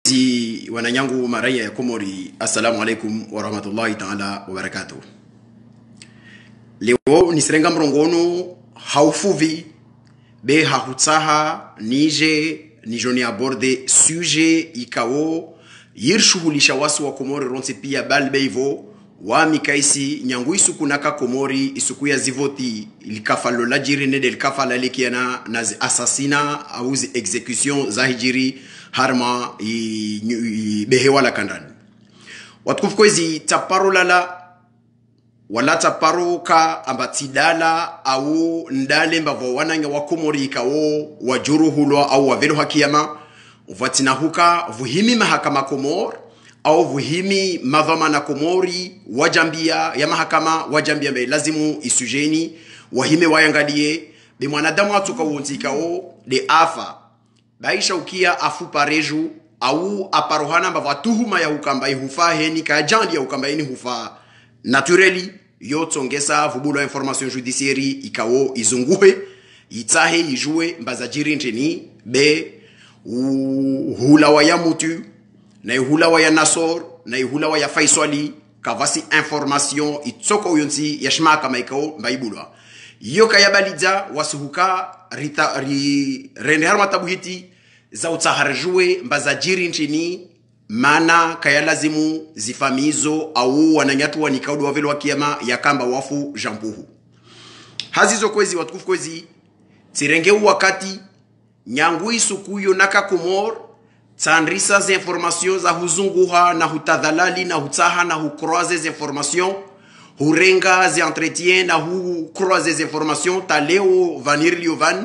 Wananyangu maraya ya Komori, assalamu alaikum wa rahmatullahi ta'ala wa barakatuh. Leo nisirenga mrongono haufuvi be hahutsaha nije nijoni aborde sujet ikao yirshuhulisha wasu wa Komori ronse pia balbeivo wa mikaisi nyangu isukunaka Komori isukuya zivoti ilikafalo la jirine del kafala lekiana na asasina au execution za hijiri harma behewa la kandani watukufu kwezi taparo lala wala taparo ka ambatidala au ndale mbavo wananga wa Komori ikao wajuruhulwa au wavelo hakiyama uvatina huka vuhimi mahakama Komor au vuhimi madhamana Komori wajambia ya mahakama wajambia mbe lazimu isujeni wahime wayangalie be mwanadamu atuka uontikao de afa baisha ukia afu pareju au aparohana mbava tuhuma ya ukamba ihufa heni ka jandi ya ukamba heni hufa naturally yotongesa vubulo information judiciaire ikao izunguhe itahe ijue mbazajiri nteni be hulawa ya mutu na hulawa ya Nasor na hulawa ya Faisali kavasi information itoko uyonti ya shima kama ikao mbaibulwa yoka ya balidza wasuhuka rende harma tabuhiti za utaharjue mbazajiri nchini mana kaya lazimu zifamizo au wananyatu wanikaudu wavelo wakiyama ya kamba wafu jampuhu hazizo kwezi watukufu kwezi tirengeu wakati nyangui sukuyo naka Komor tandrisa za information za huzunguha na hutadhalali na hutaha na hukroaze za information hurenga za entretien na hukroaze za information taleo vanir liovan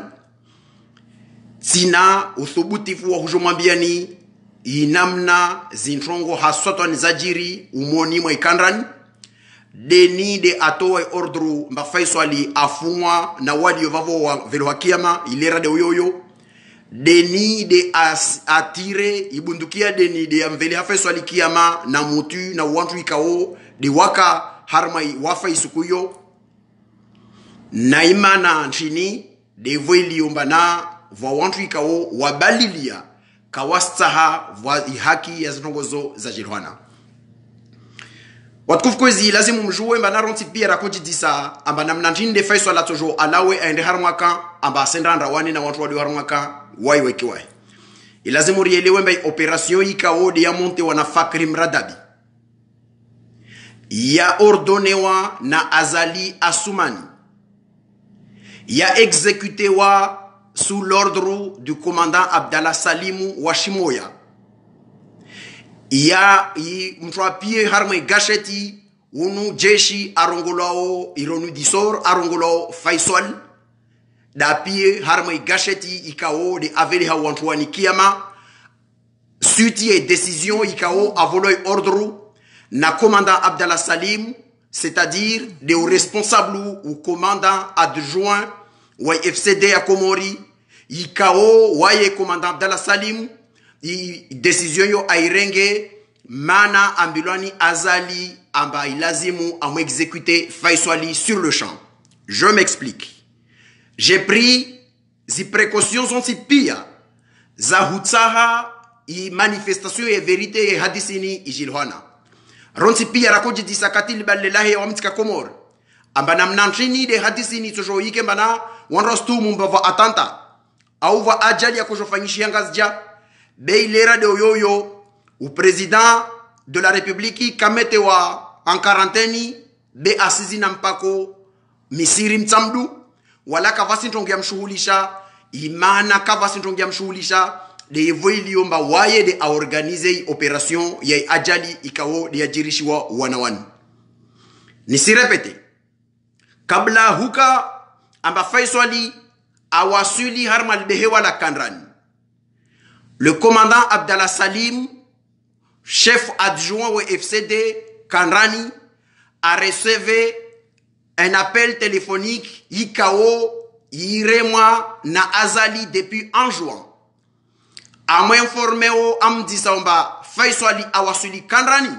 tina uthubutifu wa hujumambiani inamna zintrongo hasotwa nizajiri umoni mwa ikandran deni de atowe ordru mba Faisali afumwa na wadi yovavo wa velo hakiyama ilera de uyoyo deni de atire ibundukia deni de amveli Faisali kiyama na mutu na wantu ikao de waka harmai wafa isukuyo na imana nchini de voili yombana vwa wantu ikao wabalilia kawastaha vwa ihaki ya zinongozo za jirwana watukufu kwezi lazimu mjue mba naronti pia rakonji disa amba namna njinde Faisali atojo alawe aende harmaka amba asendra wani na wantu wadi harmaka wai wekiwai ilazimu rielewe mba operasyon ikao de ya monte wana Fakri Mradabi ya ordonewa na Azali Assoumani ya exécutewa sous l'ordre du commandant Abdallah Salimou Washimoya ya mtwapie harmwe gasheti unu jeshi arongolao ironu disor arongolao Faisal da pie harmwe gasheti ikao de aveli hawantuani kiyama suite et décision ikao avoloi ordre na commandant Abdallah Salim c'est-à-dire des responsables ou commandant adjoint wa FCD à Komori ikao waye commandant Abdallah Salim i décision yo airenge mana ambilwani Azali amba ilazimu amu exécuter Faisali sur le champ. Je m'explique. J'ai pris zi précautions on si pia za hutsaha i manifestation et vérité hadisini ijilhwana ronsi pia rakoji disakatili balelahi wa mtika Komor amba namnanchini de hadisini tojo yike mbana wanrostu mbava atanta au va ajali ya kujofanyishia ngazja beilera de oyoyo ou président de la république kametewa en quarantaine be asizi na mpako Misiri mtsamdu wala kavasi ntongia mshuhulisha imana kavasi ntongia mshuhulisha de evoilio mba waye de a organiser operation ya ajali ikao de ajirishiwa wanawani nisirepete kabla huka amba Faisali awasuli harmal behewa la kandrani le commandant Abdallah Salim chef adjoint au FCD Kandrani a reçu un appel téléphonique ikao iremwa na Azali depuis en juin a m'informé o amdisa omba Faisali awasuli Kandrani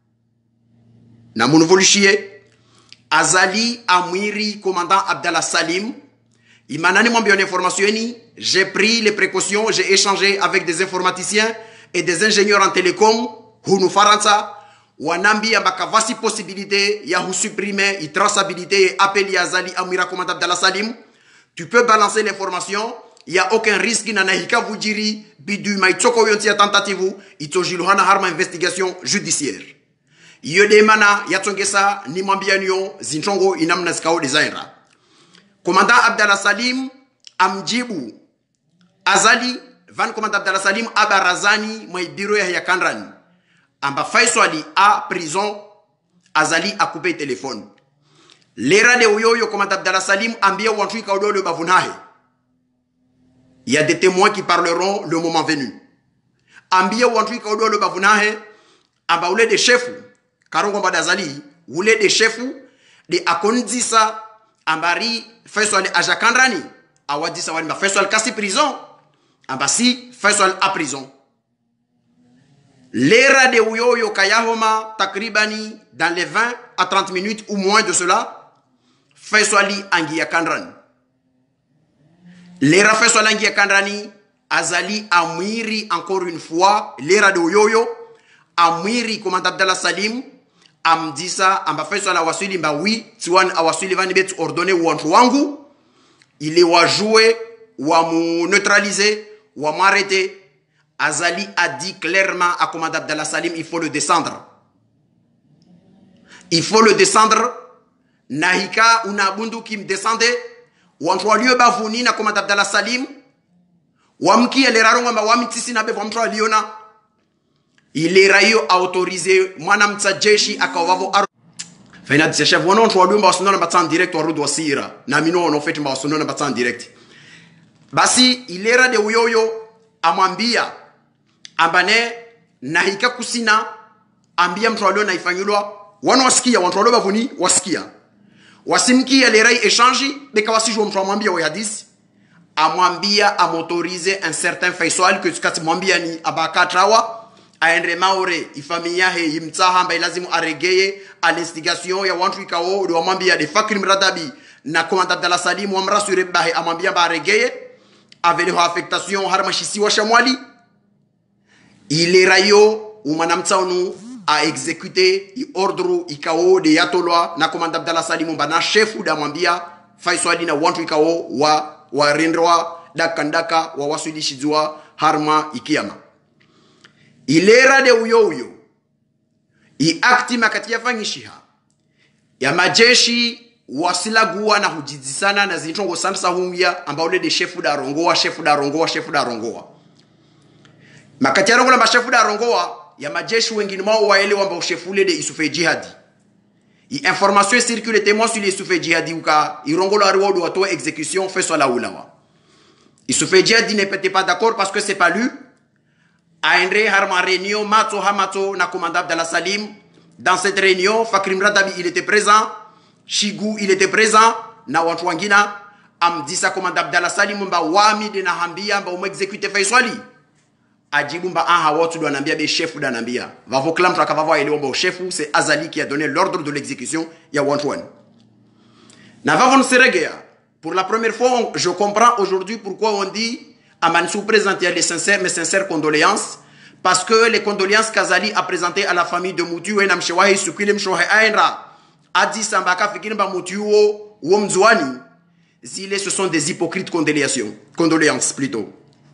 na munvolishie Azali amwiri commandant Abdallah Salim imanani mwambia information ni j'ai pris les précautions, j'ai échangé avec des informaticiens et des ingénieurs en télécom hunu faransa wanambi ambaka vasi possibilité ya supprimer la traçabilité et appeler Azali Amira Commandant Abdallah Salim. Tu peux balancer l'information, il n'y a aucun risque nanahika vujiri bidu maitoko yonti ya tentative itojiluhana harma investigation judiciaire. Yode mana yatongesa ni mambianyo zinchongo inamna zikao designer. Commandant Abdallah Salim amjibu Azali van Commandant Abdallah Salim abarazani mwa biro ya Kanrani. Amba Faisali à prison, Azali a coupé le téléphone. L'era de Oyoyo, Commandant Abdallah Salim, ambia wantui kaudo le bavunahe. Il y a des témoins qui parleront le moment venu. Ambia wantui kaudo le bavunahe, amba oule de chefu, Karongo Badazali, oule de chefu, de akondisa, ambari Faisali ajakandrani, awadisa wani, Faisali kasi prison, amba si Faisali à prison. L'era de Uyoyo Kayahoma takribani dans les 20 à 30 minutes ou moins de cela, Faisali Angia Kandrani. L'era Faisali Angia Kandrani, Azali Amiri encore une fois, l'era de Uyoyo, Amiri Commandant Abdallah Salim, Amdisa, Amba Faisali Awasuli, Mba oui, Tuan Awasuli Vanibet ordonné ou wangu, il est wa jouer, ou à mu neutraliser, ou à m'arrêter. Azali a dit clairement à Commandant Abdallah Salim, il faut le descendre. Il faut le descendre. Nahika ou Nabundu qui me descendait. Ou en trois lieux bavouni na Commandant Abdallah Salim. Wamki eleraronga ma wamitisi na bevamtra liona. Il est rayo a autorisé. Mwanam tsajeshi akawavo aro. Faina dit chef, wonon trois lieux mba sonona batsan direct ou rodo sira. Namino on fait mba sonona batsan direct. Basi il era de uyoyo amwambia. Ambane nahika kusina ambia mtwalo na ifanyulwa wana wasikia wantwalo bavuni wasikia wasimkia lerai échange beka wasijwa mtwamwambia wa hadisi amwambia amotorize un certain Faisal que tukati mwambia ni abakatrawa aendre maore ifamilia he imtsaha mba lazimu aregeye à l'instigation ya wantu ikao do mwambia de fakri mradabi na Commandant Abdallah Salim wa mrasure bahe amwambia ba aregeye avec les affectation harmashisi wa shamwali. Il est rayo ou Madame Tsaonou a exécuté l'ordre ikao de Yatolwa na Commandant Abdallah Salim bana chef ou d'Amambia Faisali na wantu ikao wa rendroa da kandaka wa wasuli shizua harma ikiyama. Il est rade uyo i akti makati ya fangishiha ya majeshi wasilagua na hujizisana na zinchongo sansa hungia ambaule de chef da rongoa makati ya rongola mashefu da rongoa ya majeshi wengine mao waelewa ambao shefule de isufe jihadi. Information circule témoin sur les isufe jihadi uka irongola ariwodo wato exécution fait sur la ulawa. Isufe jihadi ne peut pas d'accord parce que c'est pas lui. Aendre harma réunion mato hamato na Commandant Abdallah Salim. Dans cette réunion Fakrim Radabi il était présent, Shigou il était présent, na watu wangina amdisa Commandant Abdallah Salim mba wami de na hambia mba exécuter Faisali. Adjibumba aha watu do anambia be chef do anambia va vos clams akavavo ele omba chef c'est Azali qui a donné l'ordre de l'exécution ya Wantuan na vavon seregea pour la première fois je comprends aujourd'hui pourquoi on dit Amansou présenter les sincères condoléances parce que les condoléances qu'Azali a présentées à la famille de Moutiu et Namshewahi Sukilem Shohe Aenra a dit Sambaka Fikinba Moutiu ou Mzouani ce sont des hypocrites condoléances plutôt.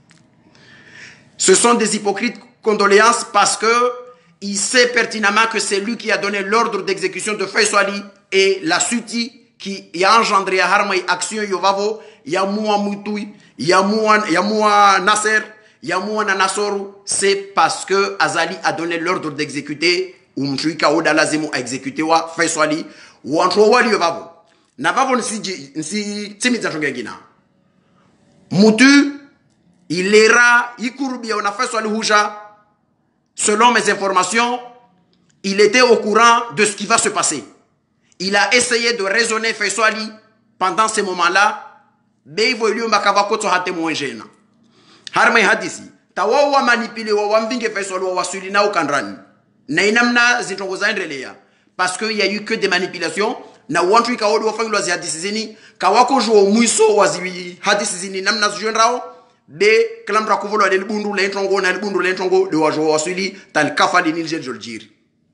Ce sont des hypocrites condoléances parce que il sait pertinemment que c'est lui qui a donné l'ordre d'exécution de Faisali et la suite qui a engendré à Harma action Yovavo, Yamoua Moutouy, Yamoua Nasser, Yamoua Nanasoru, c'est parce que Azali a donné l'ordre d'exécuter ou Mchuika Odalazimu a exécuté wa Faisali ou Antrowali Yovavo. Navavo nsi Timidza Chongegina. Moutu il ira, on a fait sur le Houja. Selon mes informations, il était au courant de ce qui va se passer. Il a essayé de raisonner Faisali pendant ce moment-là. Mais il voulait que hate mwenjena. Harmay hadisi. Tawawa manipulé wa wambinge Faisali wa wasulina au kandrani. Na inamna zitongoza endelea. Parce qu'il n'y a eu que des manipulations. Na wantu ikaodo wafangi wazi hadisi zini. Kawako juo mwiso wazi hadisi zini namna zujenrao. be klamra kuvolo le bundu le ntongo na le bundu le ntongo de wajo wasuli tal kafali nilje joljiri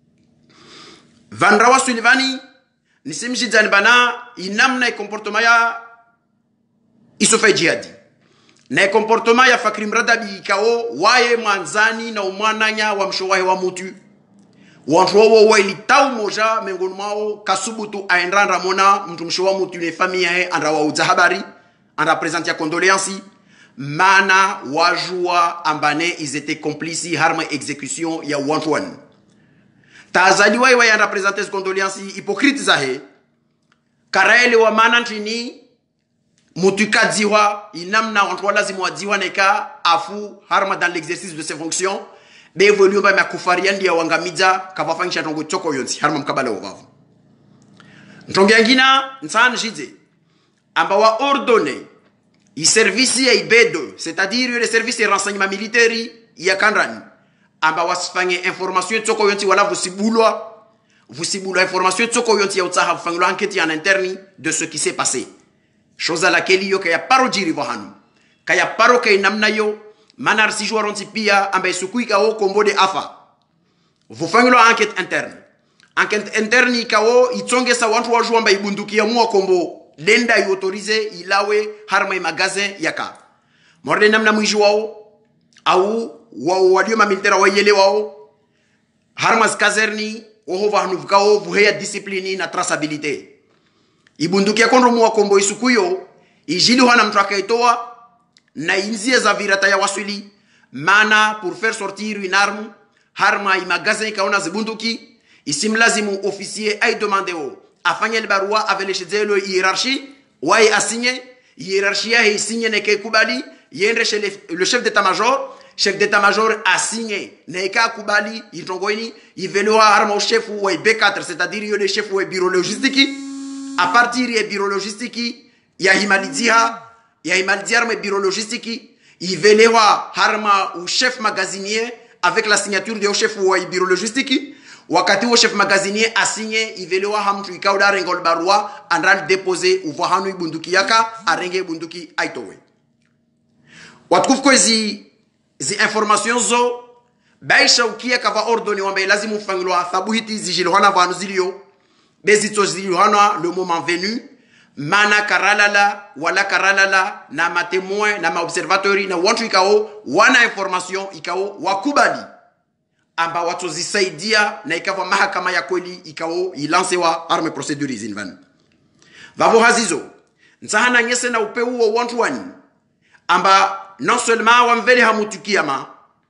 vandra wasuli vani nisimji bana inamna comportement ya isofa jihadi na comportement ya fakri mradabi kao waye manzani na umwananya wa mshowahi wa mutu wantrowo waili tau moja mengoni mwao kasubutu aendranda mona mtu mshowa mutu ne famille he andra wa uzahabari andra présente ya condoléances mana wajua ambane ils étaient complices harma exécution ya Antoine tazali wa yanda présenter condoléances hypocrite zahe karaele wa mana ntini mutu kadziwa inamna Antoine lazima wadziwa neka afu harma dans l'exercice de ses fonctions be evolue ba makufaria ndia wangamiza kavafangisha tongo choko yonsi harma mkabala wavu ntonge ngina nsana jidze amba wa ordonner i service ya ibedo c'est-à-dire les services de renseignement militaire ya kandrani amba wasifanye information choko yonsi wala vusibulwa information choko yonsi ya utsaha fanglo enquête en interne de ce qui s'est passé chose à laquelle yo kaya parojiri vohanu kaya paro kay namna yo manar si jouaronti pia amba sukuika o kombo de afa vufanglo enquête interne kao itonge sa wantu wajua amba ibunduki ya muwa kombo lenda yu autorize ilawe harma magazin yaka morde namna mwijua wao au walio mamilitera wayele wao harma skazerni wohova hanuvukao vuheya discipline na traçabilité ibunduki ya kondro muwa kombo isukuyo ijili hana mtu akaitoa na inzie za virata ya waswili mana pour faire sortir une arme harma magazin kaona zibunduki isimlazimu officier ay demandeo afanye le barua avec les chefs de hiérarchie waye assigné hiérarchie a signé neke kubali yendre chez le chef d'état-major a signé neka kubali itongoini ivelwa arma au chef ou B4 c'est-à-dire le chef ou bureau logistique à partir du bureau logistique ya himalidia arma bureau logistique ivelwa arma au chef magasinier avec la signature du chef ou bureau logistique wakati wo chef magasinier asigné ivelewa hamtu ikauda rengol barua andral déposer uvahanu ibunduki yaka arenge bunduki aitowe watukufu kwezi zi information zo baisha ukia kava ordoni wambe lazimu fangilwa thabuhiti zijilwana vanu zilio bezito zilwana le moment venu mana karalala wala karalala na matemoin na maobservatori na wantu ikao wana information ikao wakubali amba watozisaidia na ikawa mahakama ya kweli ikao ilansewa arme procedure zinvan vavo hazizo nsahana nyese na upeu wa Antoine amba non seulement wamvele hamutukiama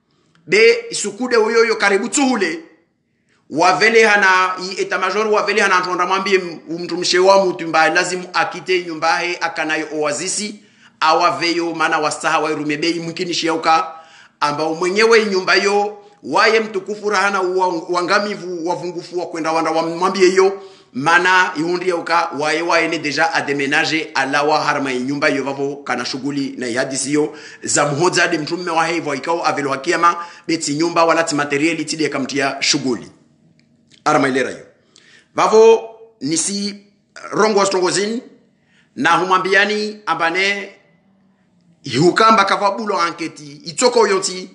be isukude uyoyo karibu tuhule wavele hana i etat-major wavele hana ntonda mwambie mtu mshewa mtu mba lazimu akite nyumbahe akanayo oazisi awaveyo mana wasaha wa rumebei mkinishi yauka amba mwenyewe nyumba yo waye mtukufu rahana wangamivu wavungufu wa kwenda wanda wamwambie yo mana iundi yauka waye ne deja a déménager alawa harma nyumba yo vavo kana shughuli na hadisi yo za mhoza de mtume wa hivyo ikao avelo hakiama beti nyumba wala ti materiali tide kamtia shughuli arma ilera yo vavo nisi rongo strongozin na humambiani abane hukamba kavabulo anketi itoko yonti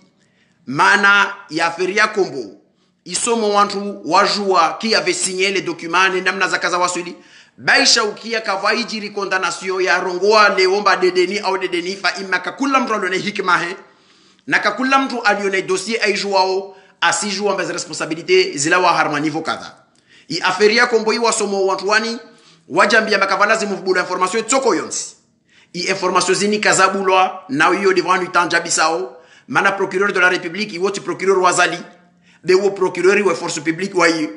mana ya feria kombo isomo wantu wajua qui avait signé les documents namna za kaza wasuli baisha ukia kavaijiri condamnation ya rongoa leomba dedeni au dedeni fa imaka kula mtu alione hikma he na kakula mtu alione dossier aijuao asijua mbez responsabilité zilawa harma niveau kadha i aferia kombo iwa somo wantu wani wajambia makavala zimubula information toko yonsi i information zini kazabulwa na hiyo devant utanja bisao mana procureur de la république iwoti procureur wazali de wo procureur wa force publique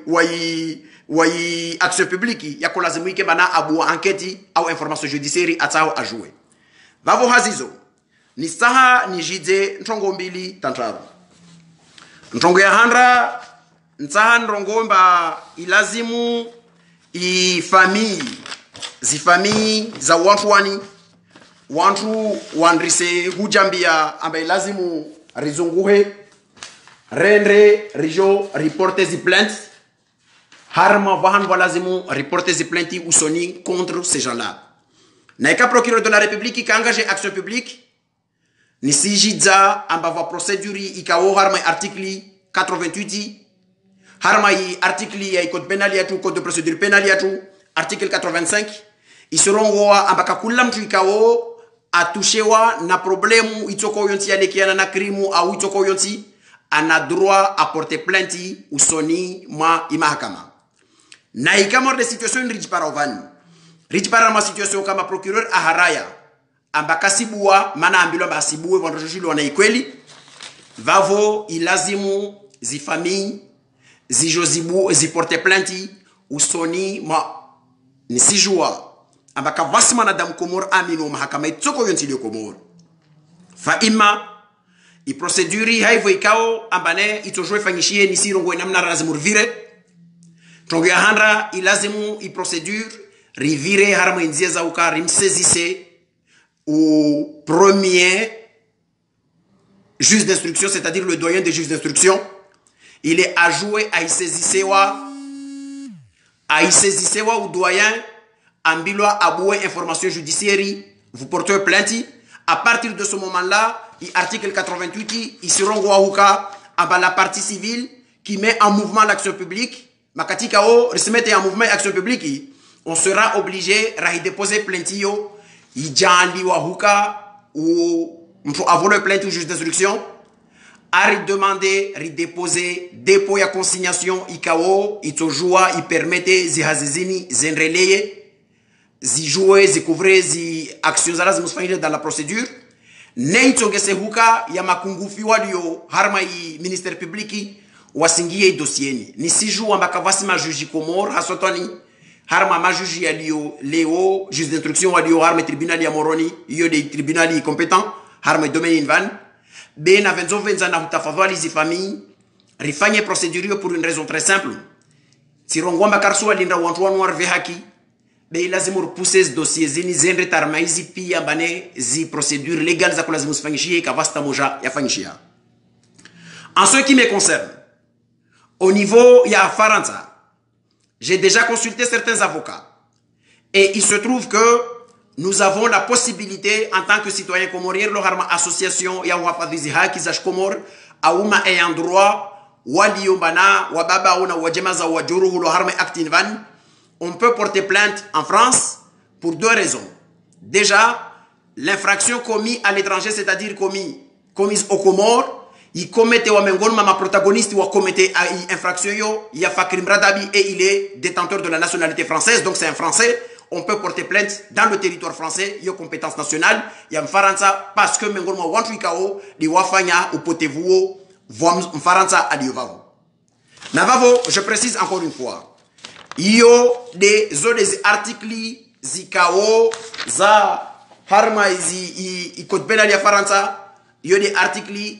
wai action publique ya kolazimike bana abu enquête au information judiciaire atao ajouer vavo hazizo ni saha ni jide ntongo mbili tantaru ntongo ya handra nsaha nrongomba ilazimu i famille za wantu wandrise hujambia ambaye lazimu rizunguhe rendre rijo reporter zi plainte harma vahan walazimu reporter zi plainte usoni contre ces gens-là na eka procureur de la république qui a engagé action publique nisijidza ambava procédure ikao harma article 88 harma i article ya code pénal yatu code de procédure pénale yatu article 85 isorongoa ambaka kula mtu ikao atushewa na problemu itoko yonti alekiana na krimu au itoko yonti ana droit à porter plainte usoni mwa imahakama na ikamor de situation rijipara ma situation kama procureur aharaya ambaka sibua mana ambilo basibue wandojulo wana ikweli vavo ilazimu zifamille zijozibu ziporte plainte usoni ma nisijua ambaka vasima na dam komor amino mahakama itoko yonti le komor fa ima i procedure haivo ikao ambane itojwe fanyishie nisirongo namna razimu rivire tongo ya handra ilazimu i procedure rivire harma inzie za ukari msezise au premier juge d'instruction, c'est-à-dire le doyen des juges d'instruction. Il est adjoué à y saisir au doyen ambilo aboué information judiciaire, vous portez plainte. À partir de ce moment-là, l'article 88, ils seront à la partie civile qui met en mouvement l'action publique. Makati kao, remettre en mouvement l'action publique, on sera obligé de déposer plainte. Idjali wahuka ou avoir le plainte ou juge d'instruction a demandé redéposer dépôt ya consignation ikao itojua i permettre zihazizini zenreleye zi jouer zi couvrir zi actions zala zimusfanyile dans la procédure neitongese huka ya makungufi walio harma i ministère public wasingie dosieni ni sijua mbakavasi majuji komor hasotoni harma majuji ya leo juge d'instruction walio harma tribunal ya moroni yo de tribunal compétent harma domaine invan ben avenzo venza na hutafadhali zi famille rifanye procédure pour une raison très simple tirongwa makarso alinda wantu wanwar vehaki be lazima repousser ce dossier zini zendre tarmaizi pia bane zi procédure légale za kulazimu sifanyishie kavasta moja yafanyishia. En ce qui me concerne, au niveau ya Faransa, j'ai déjà consulté certains avocats et il se trouve que nous avons la possibilité en tant que citoyen comorien le harma association ya wafadhizi haki za komor auma ayant droit waliombana wababa una wajemaza wajuru lo harma actinvan. On peut porter plainte en France pour deux raisons. Déjà, l'infraction commise à l'étranger, c'est-à-dire commise au Comores, il commettait wa mengon mama protagoniste ou commettait infraction yo, il y a Fakrim Bradabi et il est détenteur de la nationalité française, donc c'est un Français. On peut porter plainte dans le territoire français, il y a compétence nationale, il y a un Faransa parce que mengon ma wantuikao, di wafanya ou potevuo, vom Faransa adiovavo. Navavo, je précise encore une fois. Iyo des articles zikao za harma i code pénal ya Faransa yo des articles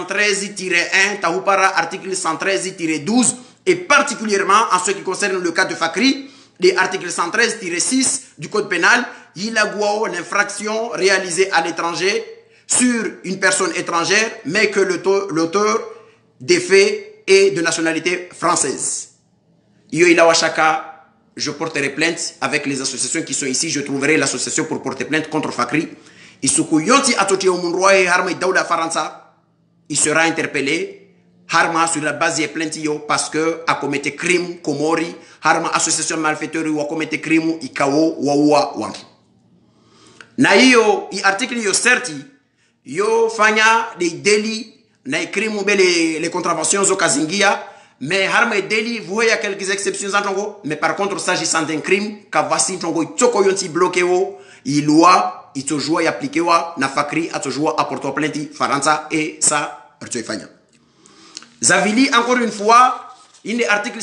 113-1 tahupara article 113-12 et particulièrement en ce qui concerne le cas de Fakri des articles 113-6 du code pénal il a l'infraction réalisée à l'étranger sur une personne étrangère mais que l'auteur des faits est de nationalité française. Yo Ilawashaka, je porterai plainte avec les associations qui sont ici. Je trouverai l'association pour porter plainte contre Fakri. Isuku yonti atoti omunroye harma daouda Faransa. Il sera interpellé. Harma sur la base de plainte yo parce que a commetté crime komori. Harma association malfaiteur ou a commetté crime ikao wawa wantu. Na yo i article yo certi yo fanya des délits na crime bele les contraventions zo kazingia. Mais harma et délit, vous voyez, il y a quelques exceptions en Tongo. Mais par contre, s'agissant d'un crime, Kavasi Tongo, Toko Yonti bloqué, il loi, il te joue, il applique, na Fakri, à te jouer, à porter plainte, Faransa, et ça, Rtsoifanya. Zavili, encore une fois, il est article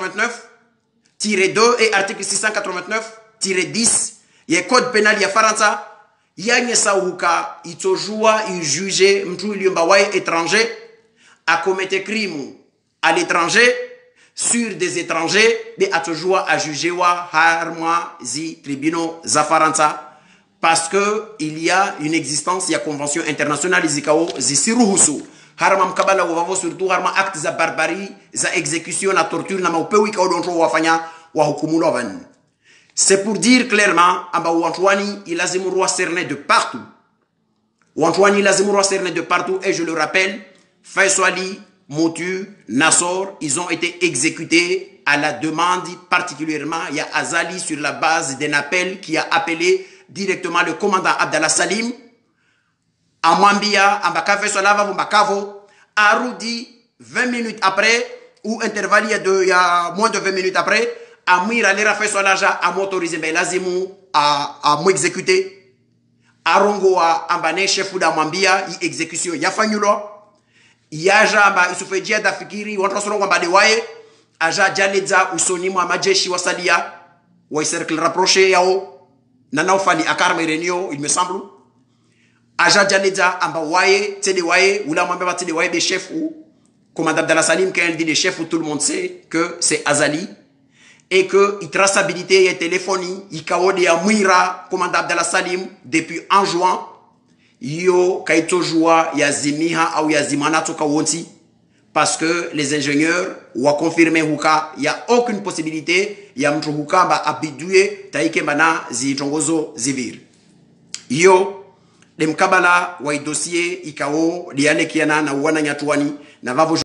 689-2 et article 689-10, il y a code pénal, il y a Faransa, il y a une saouka, il te joue, il juge, mtou il y étranger, à commettre crime à l'étranger, sur des étrangers, mais à toujours à juger wa harma zi tribunaux zafaransa parce que il y a une existence, il y a convention internationale zikao zi siruhusu harma mkabala wavo surtout harma actes za barbarie, za exécution, la torture na maupewi kao donjo wafanya wa hukumu lovan. C'est pour dire clairement amba wantuani il azimu roi cerné de partout. Wantuani lazimura cerne de partout et je le rappelle, Faisali, Moutu, Nassor, ils ont été exécutés à la demande particulièrement. Il y a Azali sur la base d'un appel qui a appelé directement le commandant Abdallah Salim à Mambia, à Mbakave Solava, Mbakavo, à Roudi, 20 minutes après, ou intervalle il y a moins de 20 minutes après, à Mouira Lera Fesolaja, à m'autoriser, mais Lazimou, à m'exécuter. Arongo a ambane chef da Mambia, y exécution, ya fanyulo, ya jamba, isufe dia da fikiri, wantrosoro wamba de waye, aja janeza usoni mwa majeshi wasalia, wa cercle rapproché yao, nana ufani akarme renio, il me semble. Aja janeza amba waye, tede waye, ou la mamba tede waye des chefs ou, commandant Abdallah Salim, quand il dit les chefs où tout le monde sait que c'est Azali, et que la traçabilité et téléphonie, il kaode ya Mouira, commandant Abdallah Salim, depuis en juin, yo kaito joua ya zimiha ou ya zimana toka wonti, parce que les ingénieurs ont confirmé huka, il n'y a aucune possibilité, ya mtu huka ba abidue, taike mana zi tongozo zivir. Yo, le mkabala wa dossier ikao liane kiana na wana nyatuani, na vavo